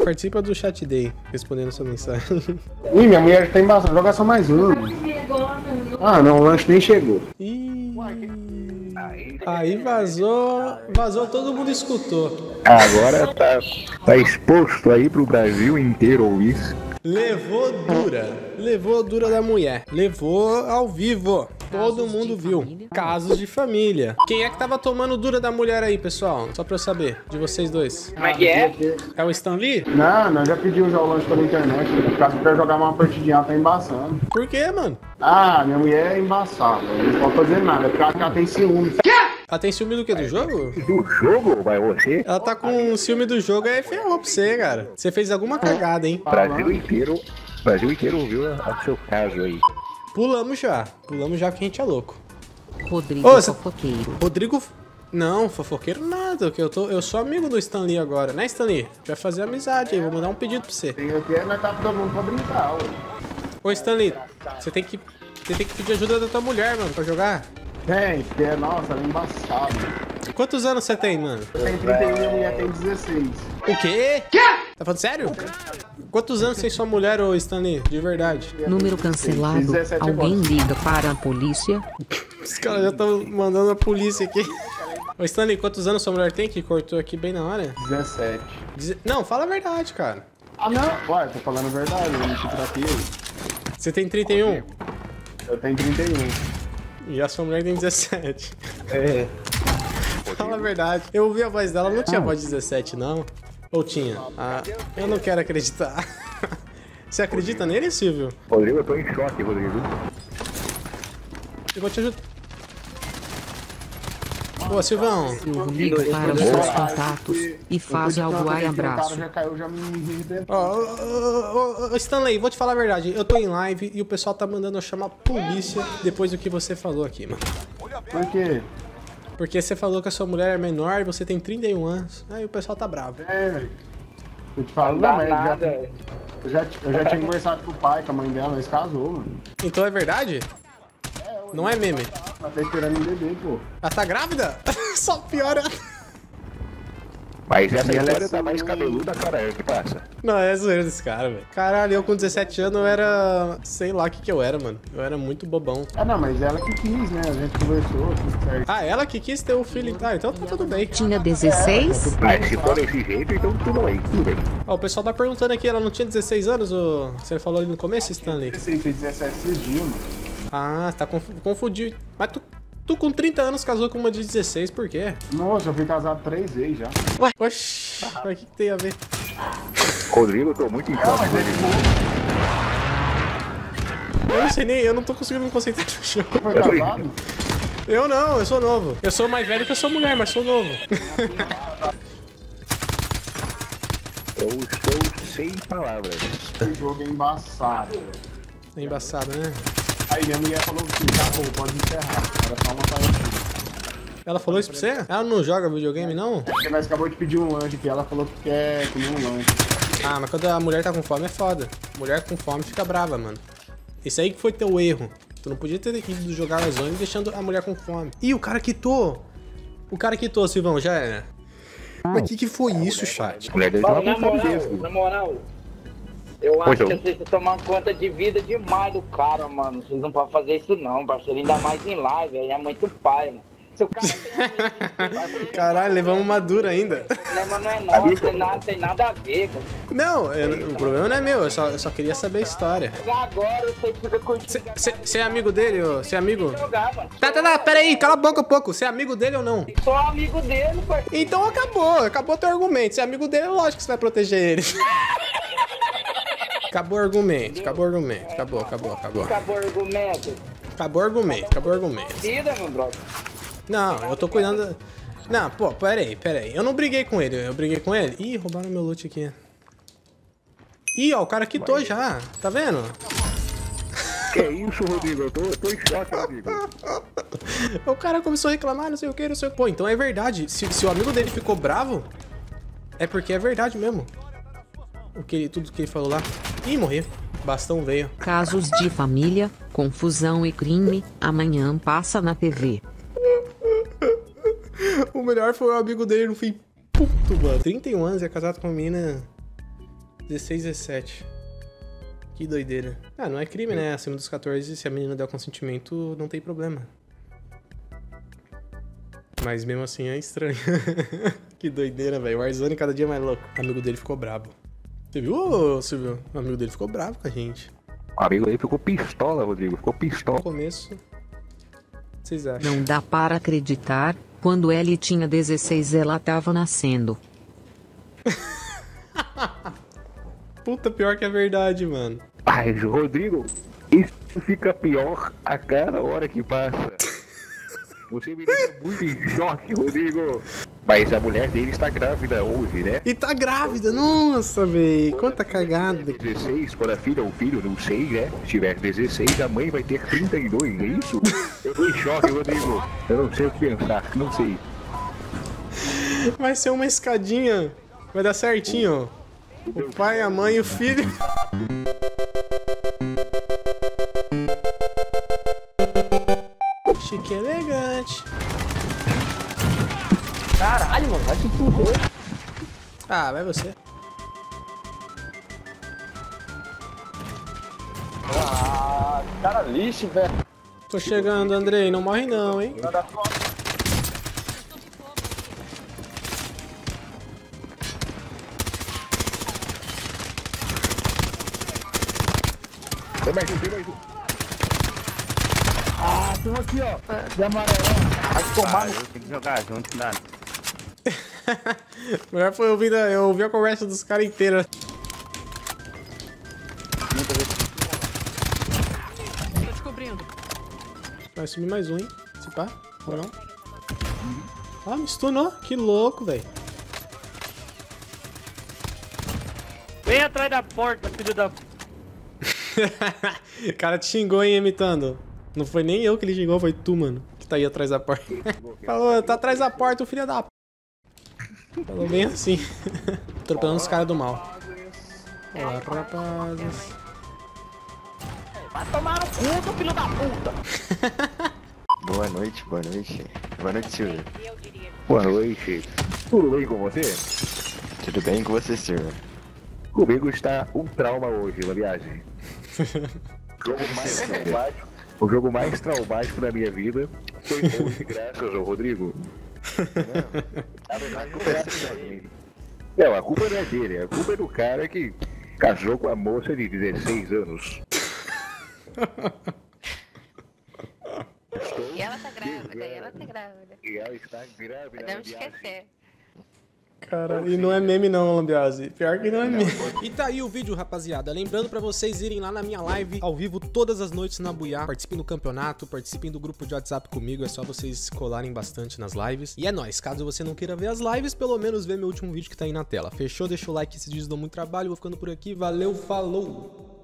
participa do chat day, respondendo sua mensagem. Ih, minha mulher tá embaçada, joga só mais um. Ah, não, o lanche nem chegou. Ih, aí vazou, todo mundo escutou. Agora tá exposto aí pro Brasil inteiro ouvir. Levou dura da mulher, levou ao vivo. Todo mundo viu. Casos de família. Quem é que tava tomando dura da mulher aí, pessoal? Só pra eu saber, de vocês dois. Como é que é? É o Stan Lee? Não, já pediu já o lanche pela internet. Por causa que quer jogar uma partidinha, tá embaçando. Por quê, mano? Ah, minha mulher é embaçada. Não pode fazer nada, porque ela tem ciúme. Ela tem ciúme do quê? Do jogo? Do jogo, vai você? Ela tá com ciúme do jogo, aí ferrou pra você, cara. Você fez alguma cagada, hein? Brasil inteiro ouviu o seu caso aí. Pulamos já porque a gente é louco. Rodrigo fofoqueiro. Rodrigo... Não, fofoqueiro nada, que eu sou amigo do Stan Lee agora, né, Stan Lee? A gente vai fazer amizade aí, vou mandar um pedido pra você. Tem aqui, nós tá todo mundo pra brincar, ué. Ô, Stan Lee, você tem que pedir ajuda da tua mulher, mano, pra jogar. Tem, porque, nossa, ela é embaçada. Quantos anos você tem, mano? Eu tenho 31 e a mulher tem 16. O quê? Tá falando sério? Quantos anos tem sua mulher, ô Stan Lee? De verdade. Número cancelado. 17 Alguém agora. liga para a polícia? Os caras já estão mandando a polícia aqui. Ô Stan Lee, quantos anos sua mulher tem que cortou aqui bem na hora? 17. Não, fala a verdade, cara. Ah, não? Ué, tô falando a verdade, eu não te tratei. Você tem 31 Eu tenho 31. e a sua mulher tem 17. É. Fala a verdade. Eu ouvi a voz dela, não tinha voz de 17, não. Ou tinha? Ah, eu não quero acreditar. Você acredita nele, Silvio? Rodrigo, eu tô em choque, Rodrigo. Eu vou te ajudar. Boa, Silvão. Silvio liga para os seus contatos e faz algo aí, O abraço. cara já caiu, já me arrebentou. Ô, Stanley, vou te falar a verdade. Eu tô em live e o pessoal tá mandando eu chamar a polícia depois do que você falou aqui, mano. Por quê? Porque você falou que a sua mulher é menor e você tem 31 anos. Aí o pessoal tá bravo. É, velho. Eu te falo, Não não, dá mas nada. eu já tinha conversado com o pai, com a mãe dela, eles casou, mano. Então é verdade? Não é meme. Ela tá esperando um bebê, pô. Ela tá grávida? Só piora. Mas essa Ela é história tá assim, mais cabeluda, cara, o que passa? Não, é zoeira desse cara, velho. Caralho, eu com 17 anos eu era... Sei lá o que eu era, mano. Eu era muito bobão. Ah, não, mas ela que quis, né? A gente conversou, tudo certo. Ah, ela que quis ter o filho. Ah, então tá tudo bem. Tinha 16? Mas se for desse jeito, então tudo bem, tudo bem. Ó, o pessoal tá perguntando aqui, ela não tinha 16 anos? Ou... Você falou ali no começo, Stanley? Esse aí fez 17 esses dias, mano. Ah, tá confundido. Mas tu com 30 anos casou com uma de 16, por quê? Nossa, eu fui casado 3 vezes já. Oxi, mas o que tem a ver? Rodrigo, eu tô muito em choque, Rodrigo. Eu não sei nem, eu não tô conseguindo me concentrar no jogo. Foi casado? Eu não, eu sou novo. Eu sou mais velho que a sua mulher, mas sou novo. Eu estou sem palavras. Esse jogo é embaçado. É embaçado, né? Aí minha mulher falou assim, acabou, pode encerrar. Era só uma partida. Ela falou isso pra você? Ela não joga videogame, não? Porque nós acabou de pedir um lanche aqui, ela falou que quer comer um lanche. Ah, mas quando a mulher tá com fome é foda. Mulher com fome fica brava, mano. Isso aí que foi teu erro. Tu não podia ter ido jogar na zona deixando a mulher com fome. Ih, o cara quitou. O cara quitou, Silvão, já era. Mas que foi isso, chat? A mulher dele tava Na com fome moral, mesmo. na moral, eu Pois acho não. que vocês estão tomando conta de vida demais do cara, mano. Vocês não podem fazer isso não, parceiro. Ainda mais em live, aí é muito pai, mano. Se o cara tem... Caralho, levamos uma dura ainda. O problema não é nosso, tem nada a ver, cara. Não, o problema não é meu, eu só queria saber a história. Agora você fica curtindo Você é amigo dele, ô? Você é amigo? jogar, mano. Tá, pera aí, cala a boca um pouco. Você é amigo dele ou não? Sou amigo dele, parceiro. Então acabou teu argumento. Você é amigo dele, lógico que você vai proteger ele. Acabou o argumento, acabou o argumento. Acabou. Acabou o argumento. Acabou o argumento. Vida, meu brother. Não, eu tô cuidando... Não, pô, pera aí. Eu não briguei com ele, eu briguei com ele. Ih, roubaram meu loot aqui. Ih, ó, o cara quitou já, tá vendo? Que isso, Rodrigo? Eu tô em choque, Rodrigo. O cara começou a reclamar, não sei o que, não sei o que. Pô, então é verdade. Se o amigo dele ficou bravo, é porque é verdade mesmo. Tudo que ele falou lá. Ih, morri. Bastão veio. Casos de família, confusão e crime, amanhã passa na TV. O melhor foi o amigo dele no fim. Puto, mano. 31 anos, é casado com uma menina 16, 17. Que doideira. Ah, não é crime, né? Acima dos 14, se a menina der o consentimento, não tem problema. Mas mesmo assim é estranho. Que doideira, velho. O Warzone cada dia mais louco. O amigo dele ficou brabo. Você viu, ô, Silvio? O amigo dele ficou bravo com a gente. O amigo dele ficou pistola, Rodrigo. Ficou pistola. No começo... O que vocês acham? Não dá para acreditar, quando ele tinha 16 ela tava nascendo. Puta, pior que é verdade, mano. Ai, Rodrigo, isso fica pior a cada hora que passa. Você me deixa muito em choque, Rodrigo. Mas a mulher dele está grávida hoje, né? E tá grávida, nossa, véi. Quanta cagada. 16, quando a filha ou o filho, não sei, né? Se tiver 16, a mãe vai ter 32, é isso? Eu tô em choque, Rodrigo. Eu não sei o que pensar, não sei. Vai ser uma escadinha. Vai dar certinho, ó. O pai, a mãe e o filho. Chique e elegante. Caralho, mano, vai se fuder. Ah, vai você. Ah, cara lixo, velho. Tô chegando, Andrei. Não morre não, hein? Tem mais um, tem mais um. Ah, tem um aqui, ó. De amarelão. Vai tomar no... Tem que jogar junto, nada. Melhor foi eu ouvi a conversa dos caras inteira. Tô descobrindo. Vai subir mais um, hein? Se pá, ou não? Ah, me stunou. Que louco, velho. Vem atrás da porta, filho da... O cara te xingou, hein, imitando. Não foi nem eu que ele xingou, foi tu, mano. Que tá aí atrás da porta. Falou, tá atrás da porta, o filho da p... Falou bem assim. Atropelando os caras do mal. Olá, rapazes. Vai tomar no cu, filho da puta. Boa noite, boa noite. Boa noite, Silvio. Boa noite. Tudo bem com você? Tudo bem com você, Silvio? Comigo está um trauma hoje na viagem. O jogo mais traumático da minha vida foi hoje, graças ao Rodrigo. Na verdade, não é assim. Não, a culpa não é dele, a culpa é do cara que casou com a moça de 16 anos. E ela tá grávida, e ela tá grávida. E ela está grávida. Podemos esquecer. Cara, e não é meme não, Lambiase. Pior que não é meme. E tá aí o vídeo, rapaziada. Lembrando pra vocês irem lá na minha live, ao vivo, todas as noites na Buiá. Participem do campeonato, participem do grupo de WhatsApp comigo. É só vocês colarem bastante nas lives. E é nóis, caso você não queira ver as lives, pelo menos vê meu último vídeo que tá aí na tela. Fechou? Deixa o like, esses vídeos dão muito trabalho. Vou ficando por aqui. Valeu, falou!